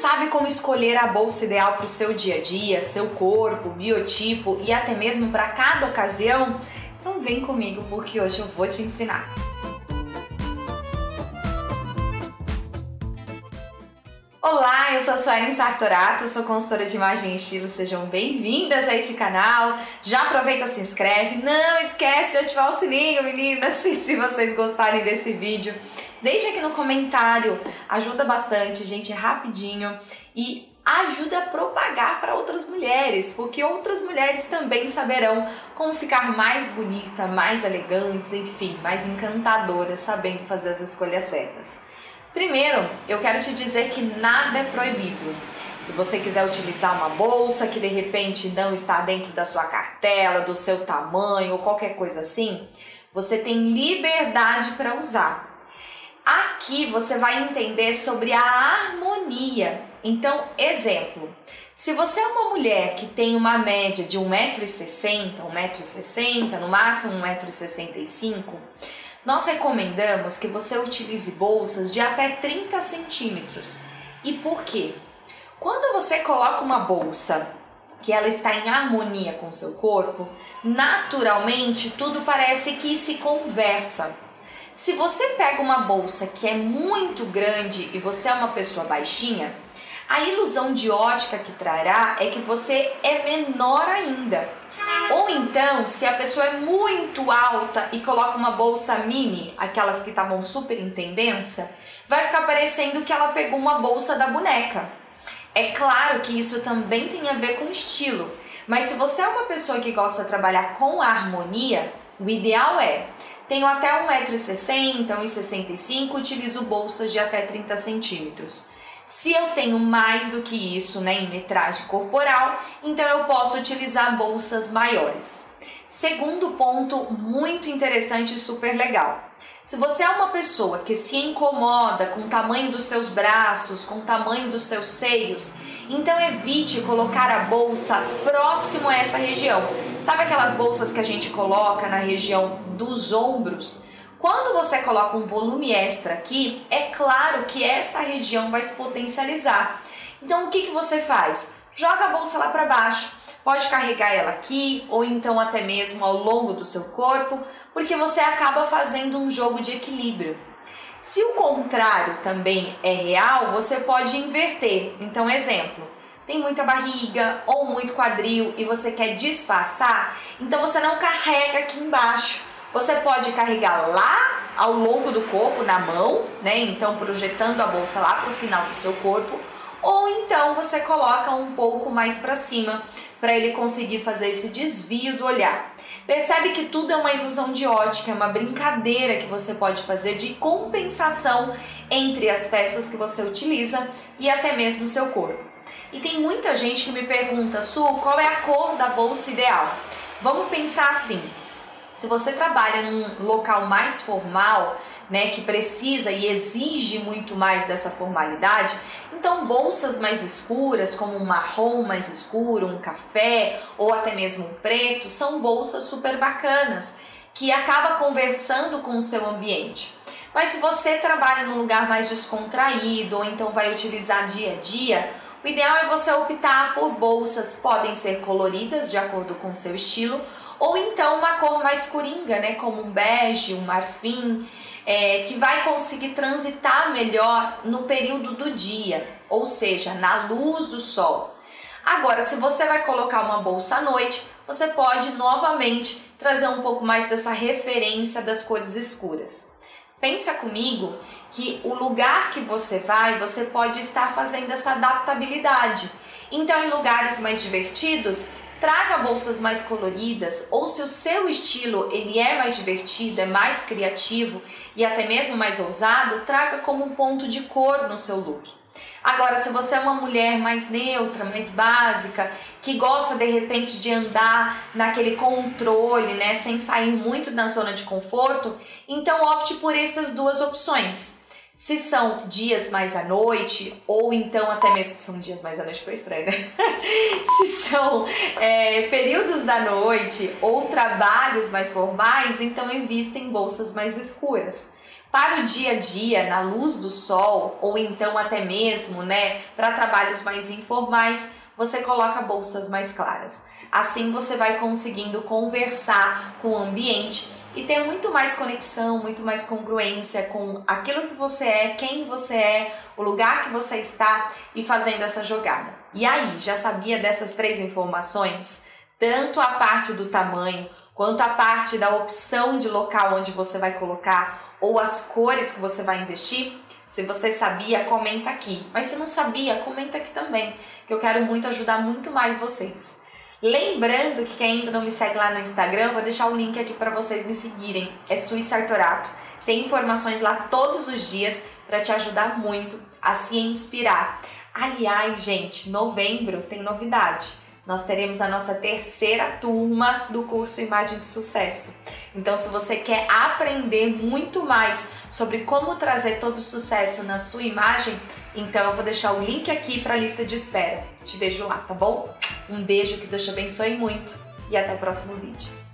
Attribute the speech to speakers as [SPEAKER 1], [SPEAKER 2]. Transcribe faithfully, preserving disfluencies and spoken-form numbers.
[SPEAKER 1] sabe como escolher a bolsa ideal para o seu dia a dia, seu corpo, biotipo e até mesmo para cada ocasião? Então vem comigo porque hoje eu vou te ensinar. Olá, eu sou a Suelen Sartorato, sou consultora de imagem e estilo, sejam bem-vindas a este canal. Já aproveita, se inscreve, não esquece de ativar o sininho, meninas, se, se vocês gostarem desse vídeo. Deixa aqui no comentário, ajuda bastante, gente, é rapidinho e ajuda a propagar para outras mulheres, porque outras mulheres também saberão como ficar mais bonita, mais elegantes, enfim, mais encantadoras, sabendo fazer as escolhas certas. Primeiro, eu quero te dizer que nada é proibido. Se você quiser utilizar uma bolsa que de repente não está dentro da sua cartela, do seu tamanho ou qualquer coisa assim, você tem liberdade para usar. Aqui você vai entender sobre a harmonia. Então, exemplo, se você é uma mulher que tem uma média de um metro e sessenta, um metro e sessenta, no máximo um metro e sessenta e cinco, nós recomendamos que você utilize bolsas de até trinta centímetros. E por quê? Quando você coloca uma bolsa que ela está em harmonia com o seu corpo, naturalmente tudo parece que se conversa. Se você pega uma bolsa que é muito grande e você é uma pessoa baixinha, a ilusão de ótica que trará é que você é menor ainda. Ou então, se a pessoa é muito alta e coloca uma bolsa mini, aquelas que estavam super em tendência, vai ficar parecendo que ela pegou uma bolsa da boneca. É claro que isso também tem a ver com estilo, mas se você é uma pessoa que gosta de trabalhar com harmonia, o ideal é: tenho até um metro e sessenta, um metro e sessenta e cinco, utilizo bolsas de até trinta centímetros. Se eu tenho mais do que isso, né, em metragem corporal, então eu posso utilizar bolsas maiores. Segundo ponto muito interessante e super legal. Se você é uma pessoa que se incomoda com o tamanho dos seus braços, com o tamanho dos seus seios, então evite colocar a bolsa próximo a essa região. Sabe aquelas bolsas que a gente coloca na região dos ombros? Quando você coloca um volume extra aqui, é claro que esta região vai se potencializar. Então o que, que você faz? Joga a bolsa lá para baixo. Pode carregar ela aqui ou então até mesmo ao longo do seu corpo, porque você acaba fazendo um jogo de equilíbrio. Se o contrário também é real, você pode inverter. Então, exemplo, tem muita barriga ou muito quadril e você quer disfarçar, então você não carrega aqui embaixo. Você pode carregar lá ao longo do corpo, na mão, né? Então projetando a bolsa lá para o final do seu corpo, ou então você coloca um pouco mais para cima, para ele conseguir fazer esse desvio do olhar. Percebe que tudo é uma ilusão de ótica, é uma brincadeira que você pode fazer de compensação entre as peças que você utiliza e até mesmo o seu corpo. E tem muita gente que me pergunta: Su, qual é a cor da bolsa ideal? Vamos pensar assim. Se você trabalha num local mais formal, né, que precisa e exige muito mais dessa formalidade, então bolsas mais escuras, como um marrom mais escuro, um café ou até mesmo um preto, são bolsas super bacanas, que acaba conversando com o seu ambiente. Mas se você trabalha num lugar mais descontraído ou então vai utilizar dia a dia, o ideal é você optar por bolsas, podem ser coloridas de acordo com o seu estilo, ou então uma cor mais coringa, né, como um bege, um marfim, é, que vai conseguir transitar melhor no período do dia, ou seja, na luz do sol. Agora, se você vai colocar uma bolsa à noite, você pode novamente trazer um pouco mais dessa referência das cores escuras. Pensa comigo que o lugar que você vai, você pode estar fazendo essa adaptabilidade. Então, em lugares mais divertidos, traga bolsas mais coloridas, ou se o seu estilo ele é mais divertido, é mais criativo e até mesmo mais ousado, traga como um ponto de cor no seu look. Agora, se você é uma mulher mais neutra, mais básica, que gosta de repente de andar naquele controle, né, sem sair muito da zona de conforto, então opte por essas duas opções. Se são dias mais à noite, ou então até mesmo são dias mais à noite, ficou estranho, né? Se são é, períodos da noite ou trabalhos mais formais, então invista em bolsas mais escuras. Para o dia a dia, na luz do sol, ou então até mesmo, né, para trabalhos mais informais, você coloca bolsas mais claras. Assim você vai conseguindo conversar com o ambiente e ter muito mais conexão, muito mais congruência com aquilo que você é, quem você é, o lugar que você está e fazendo essa jogada. E aí, já sabia dessas três informações? Tanto a parte do tamanho, quanto a parte da opção de local onde você vai colocar ou as cores que você vai investir? Se você sabia, comenta aqui. Mas se não sabia, comenta aqui também, que eu quero muito ajudar muito mais vocês. Lembrando que quem ainda não me segue lá no Instagram, vou deixar o link aqui para vocês me seguirem. É Suíça Artorato. Tem informações lá todos os dias para te ajudar muito a se inspirar. Aliás, gente, novembro tem novidade. Nós teremos a nossa terceira turma do curso Imagem de Sucesso. Então, se você quer aprender muito mais sobre como trazer todo o sucesso na sua imagem, então eu vou deixar o link aqui para a lista de espera. Te vejo lá, tá bom? Um beijo, que Deus te abençoe muito e até o próximo vídeo.